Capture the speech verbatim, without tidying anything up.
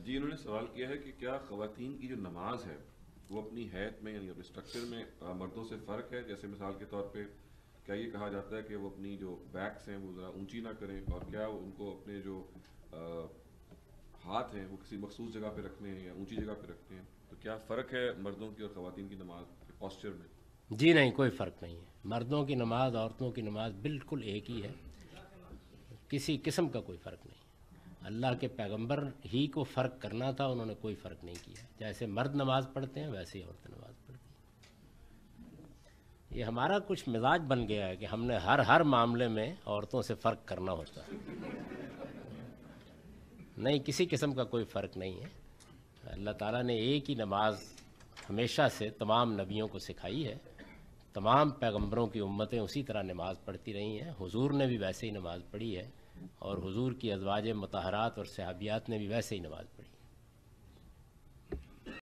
جی انہوں نے سوال کیا ہے کہ کیا خواتین کی جو نماز ہے وہ اپنی حیت میں یعنی اسٹرکچر میں مردوں سے فرق ہے؟ جیسے مثال کے طور پہ کیا یہ کہا جاتا ہے کہ وہ اپنی جو بیکس ہیں وہ ذرا اونچی نہ کریں، اور کیا ان کو اپنے جو ہاتھ ہیں وہ کسی مخصوص جگہ پہ رکھنے ہیں یا اونچی جگہ پہ رکھتے ہیں؟ تو کیا فرق ہے مردوں کی اور خواتین کی نماز کے پوسچر میں؟ جی نہیں، کوئی فرق نہیں ہے. مردوں کی نماز عورتوں کی نماز بالکل ایک ہی ہے، کسی قسم کا کوئی فرق نہیں. اللہ کے پیغمبر ہی کو فرق کرنا تھا، انہوں نے کوئی فرق نہیں کیا. جیسے مرد نماز پڑھتے ہیں ویسے ہی عورتیں نماز پڑھتی ہیں. یہ ہمارا کچھ مزاج بن گیا ہے کہ ہم نے ہر ہر معاملے میں عورتوں سے فرق کرنا ہوتا ہے. نہیں، کسی قسم کا کوئی فرق نہیں ہے. اللہ تعالیٰ نے ایک ہی نماز ہمیشہ سے تمام نبیوں کو سکھائی ہے. تمام پیغمبروں کی امتیں اسی طرح نماز پڑھتی رہی ہیں. حضور نے بھی ویسے ہی نماز پڑھی ہے، اور حضور کی ازواج مطہرات اور صحابیات نے بھی ویسے ہی نماز پڑھی.